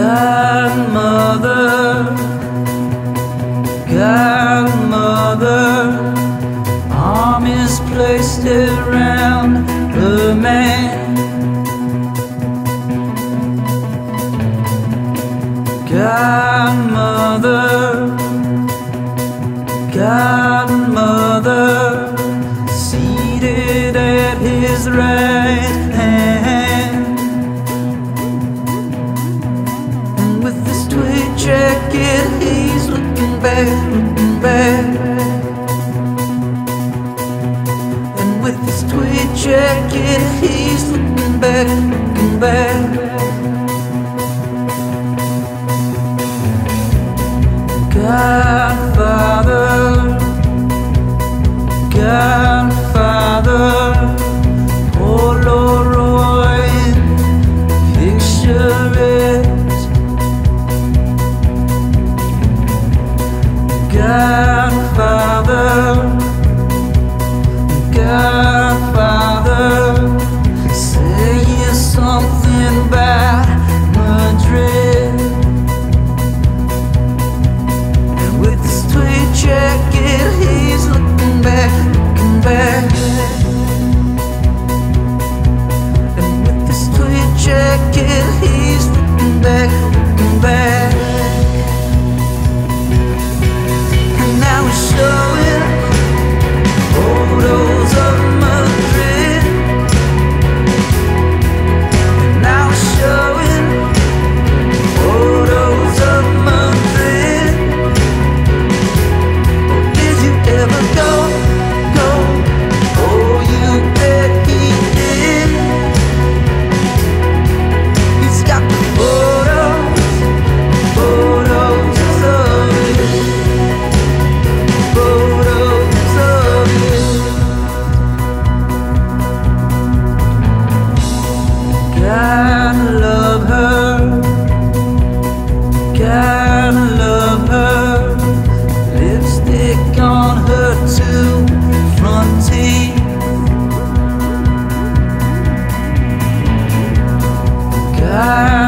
Godmother, godmother, arm is placed around the man. Godmother, godmother, seated at his right hand, and with his tweed jacket he's looking back, looking back, and with his tweed jacket he's looking back, looking back. Godfather, Godfather, Polaroid pictures. Godfather, Godfather, say you something about Madrid. Jacket, he's looking back, looking back, and with this tweed jacket, he's looking back, looking back. And now he's showing photos of Madrid. And now he's showing photos of Madrid. Ever go, oh you bet he did. He's got the photos of it, photos of it. Gotta love her, gotta love her. Lipstick on her two front teeth. God